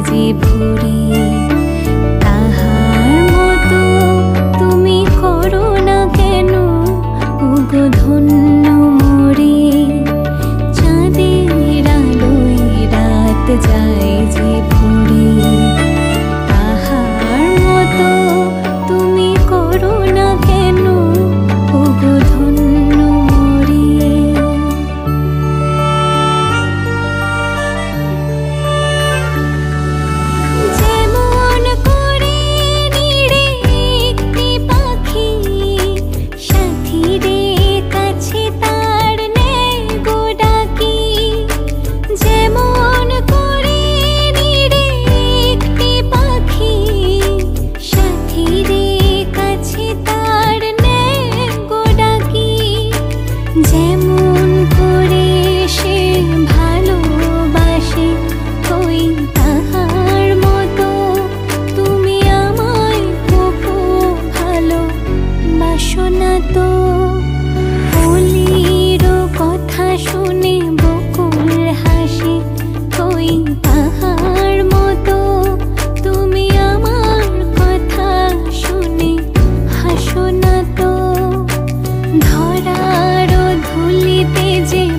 যে ভরে, তাহার মতো তুমি করো না কেন ওগো ধন্য মোরে। চাঁদের আলোয় রাত যায় যে ভরে, তাহার মতো তুমি করো না কেন ওগো ধন্য মোরে। যেমন করে নিড়ে একটি পাখি সাথীরে কাছে তার নেয় গো ডাকি। যেমন করে নিড়ে একটি পাখি সাথীরে কাছে তার নেয় গো ডাকি। যেমন করে সে ভালোবাসে ওই তাহার মতো তুমি আমায় খুব ভালোবাসো না তো। অলির কথা শুনে বকুল হাসে ওই তাহার মতো তুমি আমার কথা শুনে হাসো না তো। ধরার ধুলিতে যে